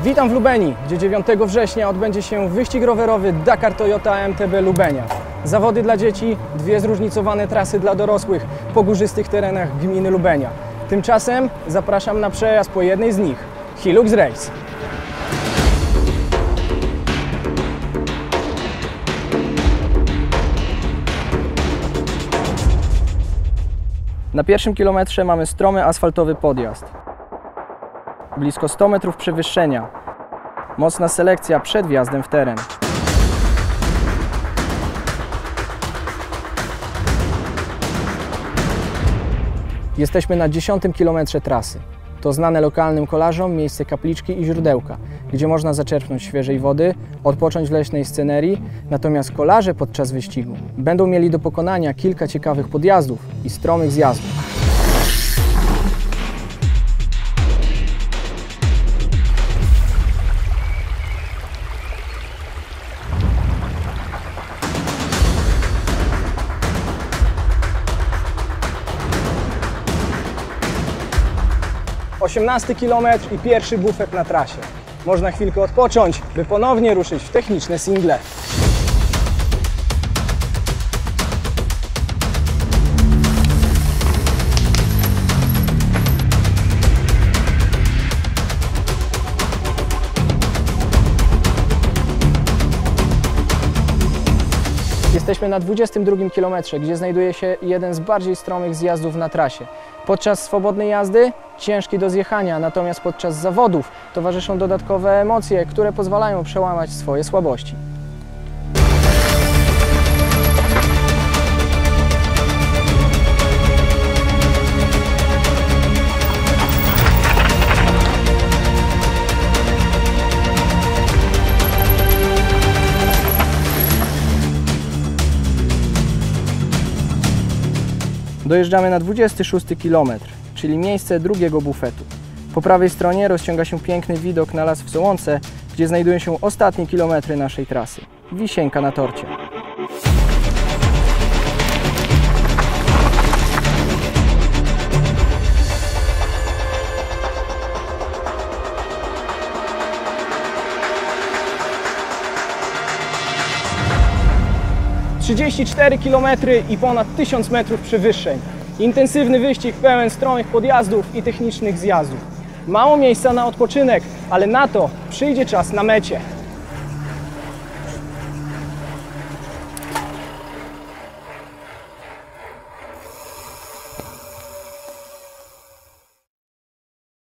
Witam w Lubenii, gdzie 9 września odbędzie się wyścig rowerowy Dakar Toyota MTB Lubenia. Zawody dla dzieci, dwie zróżnicowane trasy dla dorosłych po górzystych terenach gminy Lubenia. Tymczasem zapraszam na przejazd po jednej z nich – Hilux Race. Na pierwszym kilometrze mamy stromy asfaltowy podjazd. Blisko 100 metrów przewyższenia. Mocna selekcja przed wjazdem w teren. Jesteśmy na 10. kilometrze trasy. To znane lokalnym kolarzom miejsce kapliczki i źródełka, gdzie można zaczerpnąć świeżej wody, odpocząć w leśnej scenerii, natomiast kolarze podczas wyścigu będą mieli do pokonania kilka ciekawych podjazdów i stromych zjazdów. Osiemnasty kilometr i pierwszy bufet na trasie. Można chwilkę odpocząć, by ponownie ruszyć w techniczne single. Jesteśmy na 22 kilometrze, gdzie znajduje się jeden z bardziej stromych zjazdów na trasie. Podczas swobodnej jazdy ciężki do zjechania, natomiast podczas zawodów towarzyszą dodatkowe emocje, które pozwalają przełamać swoje słabości. Dojeżdżamy na 26 km, czyli miejsce drugiego bufetu. Po prawej stronie rozciąga się piękny widok na las w Sołonce, gdzie znajdują się ostatnie kilometry naszej trasy. Wisienka na torcie. –34 km i ponad 1000 metrów przewyższeń. Intensywny wyścig pełen stromych podjazdów i technicznych zjazdów. Mało miejsca na odpoczynek, ale na to przyjdzie czas na mecie.